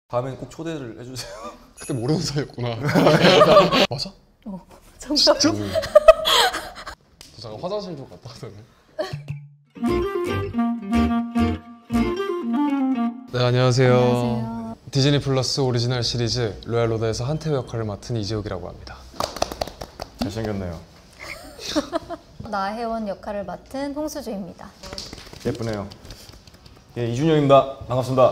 다음엔 꼭 초대를 해주세요. 그때 모르는 사이였구나. 맞아? 정답. 저 잠깐 화장실 좀 갔다 왔네. 네, 안녕하세요. 안녕하세요. 디즈니 플러스 오리지널 시리즈 로얄 로드에서 한태호 역할을 맡은 이재욱이라고 합니다. 잘생겼네요. 나혜원 역할을 맡은 홍수주입니다. 예쁘네요. 예, 이준영입니다. 반갑습니다.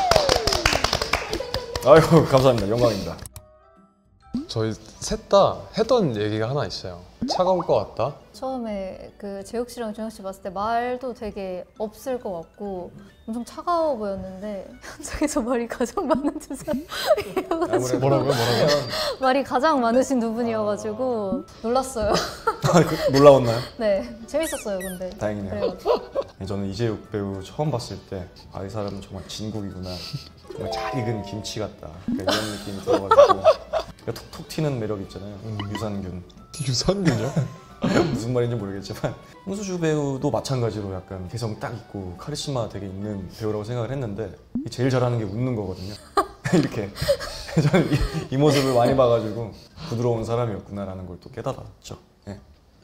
아이고 감사합니다. 영광입니다. 저희 셋 다 했던 얘기가 하나 있어요. 차가울 것 같다. 처음에 그 재욱 씨랑 준영 씨 봤을 때 말도 되게 없을 것 같고 엄청 차가워 보였는데 현장에서 말이 가장 많은 두 사람이어가지고 뭐라고요? 말이 가장 많으신 두 분이어가지고 놀랐어요. 놀라웠나요? 네, 재밌었어요. 근데 다행이네요. 그래가지고. 저는 이재욱 배우 처음 봤을 때 아, 이 사람은 정말 진국이구나. 정말 잘 익은 김치 같다. 그러니까 이런 느낌이 들어가지고 톡톡 튀는 매력 있잖아요. 유산균. 유산균이요? 무슨 말인지 모르겠지만 홍수주 배우도 마찬가지로 약간 개성 딱 있고 카리스마 되게 있는 배우라고 생각을 했는데 제일 잘하는 게 웃는 거거든요. 이렇게 저는 이 모습을 많이 봐가지고 부드러운 사람이었구나라는 걸 또 깨달았죠. 네,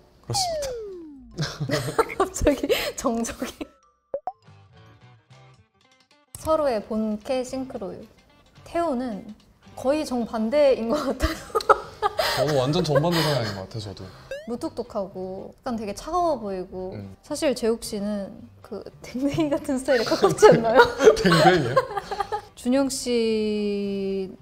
그렇습니다. 갑자기 정적이. 서로의 본캐 싱크로율. 태호는 거의 정반대인 것 같아요. 저는 완전 정반대 성향인 것 같아요. 저도. 무뚝뚝하고 약간 되게 차가워 보이고 사실 재욱 씨는 그 댕댕이 같은 스타일에 가깝지 않나요? 댕댕이요? 준영 씨도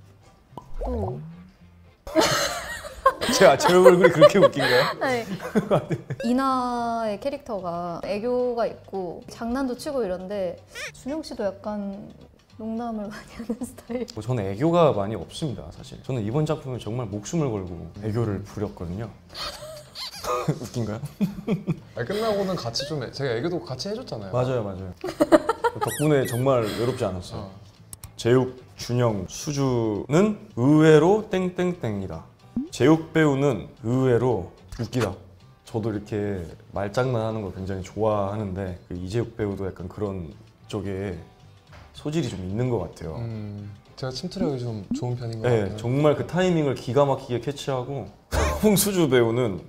제 얼굴이 그렇게 웃긴가요? 아니, 이나의 캐릭터가 애교가 있고 장난도 치고 이런데 준영 씨도 약간 농담을 많이 하는 스타일. 저는 애교가 많이 없습니다, 사실. 저는 이번 작품에 정말 목숨을 걸고 애교를 부렸거든요. 웃긴가요? 아니, 끝나고는 같이 좀 제가 애교도 같이 해줬잖아요. 맞아요. 덕분에 정말 외롭지 않았어요. 재욱, 준영, 수주는 의외로 땡땡땡이다. 재욱 배우는 의외로 웃기다. 저도 이렇게 말장난하는 걸 굉장히 좋아하는데 그 이재욱 배우도 약간 그런 쪽에 소질이 좀 있는 것 같아요. 제가 침투력이 좀 좋은 편인 것 네, 같아요. 정말 그 타이밍을 기가 막히게 캐치하고 홍수주 배우는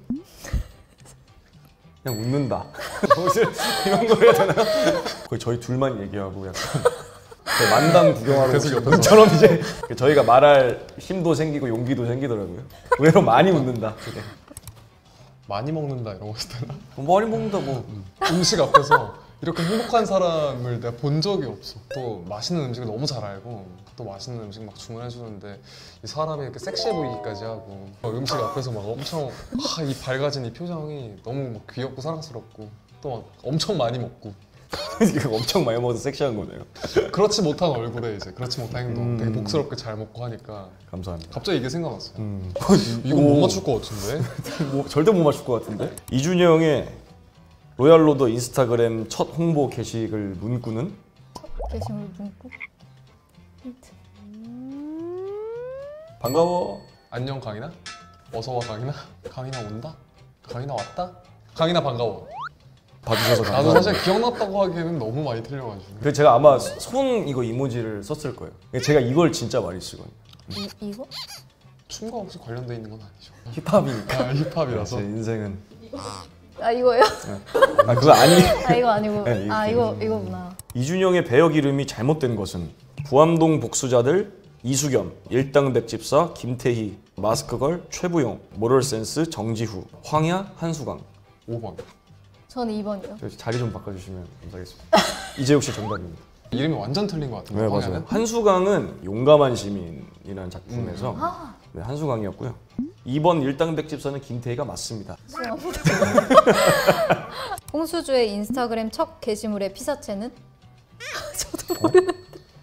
그냥 웃는다. 이런 거 해야 되나요? 거의 저희 둘만 얘기하고 약간 만담 구경하러 오신 분처럼 이제 저희가 말할 힘도 생기고 용기도 생기더라고요. 의외로 많이 웃는다. 그게. 많이 먹는다 이런 거 있잖아. 많이 먹는다 뭐. 음식 앞에서 이렇게 행복한 사람을 내가 본 적이 없어. 또 맛있는 음식을 너무 잘 알고 또 맛있는 음식 막 주문해 주는데 이 사람이 이렇게 섹시해 보이기까지 하고 음식 앞에서 막 엄청 이 밝아진 이 표정이 너무 막 귀엽고 사랑스럽고 또 막 엄청 많이 먹고 엄청 많이 먹어서 섹시한 거네요. 그렇지 못한 얼굴에 이제 그렇지 못한 행동 되게 복스럽게 잘 먹고 하니까 감사합니다. 갑자기 이게 생각났어요. 이거 못 맞출 것 같은데? 절대 못 맞출 것 같은데? 이준영의 로얄로드 인스타그램 첫 홍보 게시글 문구는? 게시물 문구? 반가워. 안녕 강인아? 어서와 강인아? 강인아 온다? 강인아 왔다? 강인아 반가워. 봐주셔서 나도 감사합니다. 사실 기억났다고 하기에는 너무 많이 틀려가지고. 그래서 제가 아마 손 이거 이모지를 썼을 거예요. 제가 이걸 진짜 많이 쓰거든요. 이거? 춤과 혹시 관련돼 있는 건 아니죠? 힙합이니까. 힙합이라서. 제 인생은. 아 이거요? 아 그거 아니. 아 이거 아니고. 네, 아 이거구나. 이준영의 배역 이름이 잘못된 것은 부암동 복수자들 이수겸, 일당백집사 김태희, 마스크걸 최부용, 모럴센스 정지후, 황야 한수강. 5번. 저는 2번이요. 저 자리 좀 바꿔주시면 감사하겠습니다. 이재욱 씨 정답입니다. 이름이 완전 틀린 것 같은데. 네 맞아요. 한수강은 용감한 시민이라는 작품에서 아. 네, 한수강이었고요. 2번 일당백집사는 김태희가 맞습니다. 죄송합니다. 홍수주의 인스타그램 첫 게시물의 피사체는? 저도 모르는데.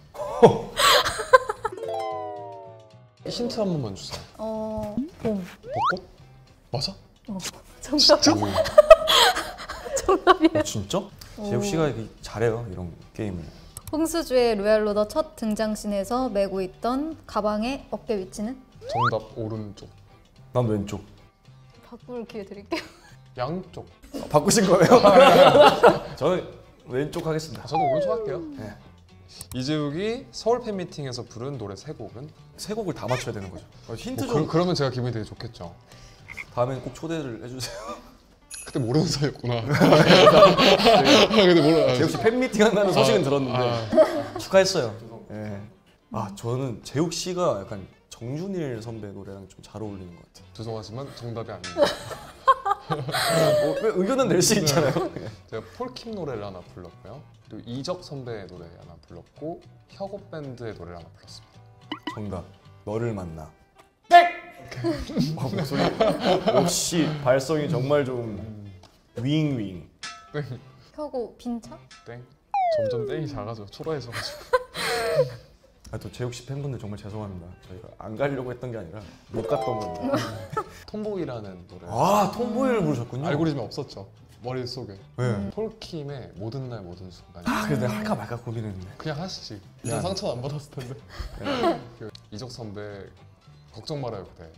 힌트 한 번만 주세요. 봄. 벚꽃? 맞아? 정답. 진짜? 정답이에요. 진짜? 재욱 씨가 잘해요 이런 게임을. 홍수주의 로얄로더 첫 등장씬에서 메고 있던 가방의 어깨 위치는? 정답 오른쪽. 난 왼쪽. 바꿀 기회 드릴게요. 양쪽. 바꾸신 거예요? 저는 왼쪽 하겠습니다. 저도 오른쪽 할게요. 네. 이재욱이 서울 팬미팅에서 부른 노래 세 곡은? 세 곡을 다 맞춰야 되는 거죠. 힌트 좀 그러면 제가 기분이 되게 좋겠죠. 다음엔 꼭 초대를 해주세요. 그때 모르는 사이였구나. 근데 몰라. 재욱 씨 팬미팅 한다는 소식은 들었는데 축하했어요. 예. 아 저는 재욱 씨가 약간 정준일 선배 노래랑 좀 잘 어울리는 것 같아요. 죄송하지만 정답이 아닙니다. 의견은 낼 수 있잖아요. 제가 폴킴 노래를 하나 불렀고요. 그리고 이적 선배의 노래 하나 불렀고 혁오 밴드의 노래를 하나 불렀습니다. 정답. 너를 만나. 땡! 목소리 역시 발성이 정말 좀 윙윙. 혁오 빈차? 땡. 점점 땡이 작아져. 초라해져가지고. 아, 또 재욱 씨 팬분들 정말 죄송합니다. 저희가 안 가려고 했던 게 아니라 못 갔던 겁니다. 톰보이라는 노래. 아 톰보이를 부르셨군요. 알고리즘이 없었죠. 머릿속에. 네. 폴킴의 모든 날 모든 순간. 아 그래도 내가 할까 말까 고민했는데. 그냥 하시지. 야. 이런 상처는 안 받았을 텐데. 그 이적 선배 걱정 말아요 그대.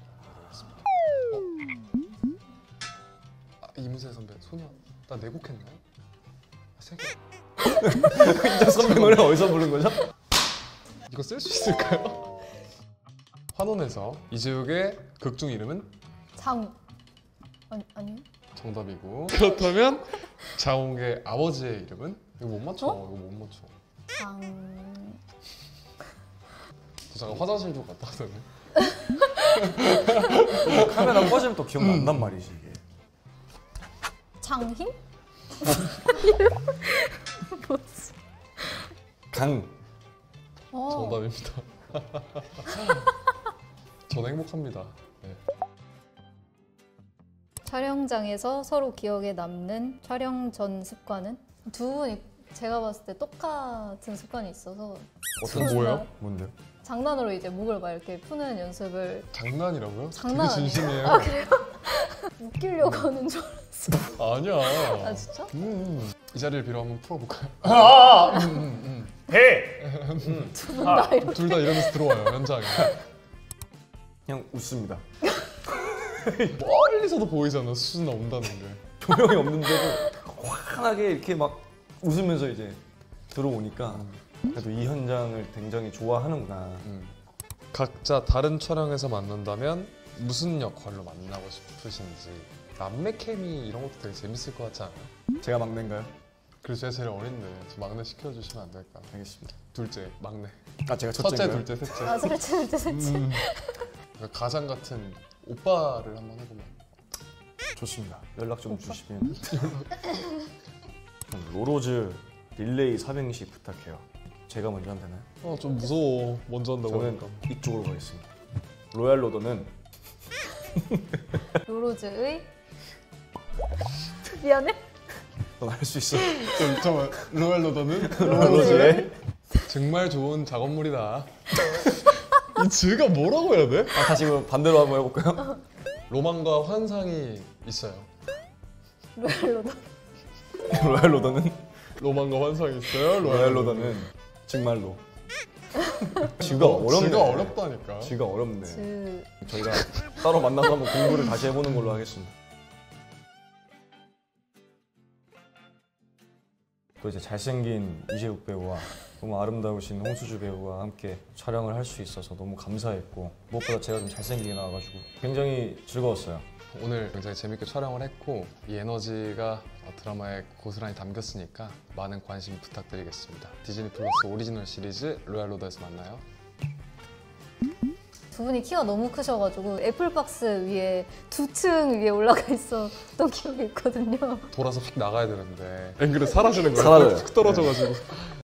이문세 선배 소녀. 나 네 곡 했나요? 세 개. 이적 선배 노래 어디서 부른 거죠? 이거 쓸 수 있을까요? 환혼에서 이재욱의 극중 이름은 장 아니요? 정답이고 그렇다면 장홍의 아버지의 이름은? 이거 못 맞춰. 이거 못 맞춰. 장 저 잠깐 화장실 좀 갔다 왔더니 카메라 꺼지면 또 기억난단 말이지 이게. 장희? 뭐지? 강. 정답입니다. 저는 행복합니다. 네. 촬영장에서 서로 기억에 남는 촬영 전 습관은? 두 분이 제가 봤을 때 똑같은 습관이 있어서 어떤 뭐예요? 뭔데요? 장난으로 이제 목을 막 이렇게 푸는 연습을 장난이라고요? 장난 되게 아니에요? 진심이에요. 아 그래요? 웃기려고 하는 줄 알았어. 아니야. 아 진짜? 이 자리를 빌어 한번 풀어볼까요? 두 분 다 이렇게 둘 다 이러면서 들어와요 현장에. 그냥 웃습니다. 멀리서도 보이잖아 수준 나온다는 게. 조명이 없는데도 환하게 이렇게 막 웃으면서 이제 들어오니까 그래도 이 현장을 굉장히 좋아하는구나. 각자 다른 촬영에서 만난다면 무슨 역할로 만나고 싶으신지. 남매 케미 이런 것도 되게 재밌을 것 같지 않아요? 제가 막내인가요? 그래서 제가 제일 어린데 저 막내 시켜주시면 안 될까? 알겠습니다. 둘째, 막내. 아 제가 첫째, 첫째인가요? 둘째, 셋째. 아 셋째. 그러니까 가장 같은 오빠를 한번 해보면. 좋습니다. 연락 좀 주시면. 로로즈 릴레이 400시 부탁해요. 제가 먼저 하면 되나요? 좀 무서워. 먼저 한다고 저는 하니까. 이쪽으로 가겠습니다. 로얄 로더는 로로즈의 미안해? 넌 할 수 있어. 잠깐만. 로얄 로더는 로로즈의 정말 좋은 작업물이다. 이 즈가 뭐라고 해야 돼? 다시 그럼 반대로 한번 해볼까요? 로망과 환상이 있어요. 로얄로더. 로얄 로더는 로망과 환상이 있어요. 로얄 로더는 정말로 쥐가 어렵네. 즈가 어렵다니까. 쥐가 어렵네. 즈 저희가 따로 만나서 한번 공부를 다시 해보는 걸로 하겠습니다. 또 이제 잘생긴 이재욱 배우와 너무 아름다우신 홍수주 배우와 함께 촬영을 할 수 있어서 너무 감사했고 무엇보다 제가 좀 잘생기게 나와가지고 굉장히 즐거웠어요. 오늘 굉장히 재밌게 촬영을 했고 이 에너지가 드라마에 고스란히 담겼으니까 많은 관심 부탁드리겠습니다. 디즈니 플러스 오리지널 시리즈 로얄 로더에서 만나요. 두 분이 키가 너무 크셔가지고 애플박스 위에 2층 위에 올라가 있었던 기억이 있거든요. 돌아서 휙 나가야 되는데 앵글에 사라지는 거야. 사라져요. 툭 떨어져가지고.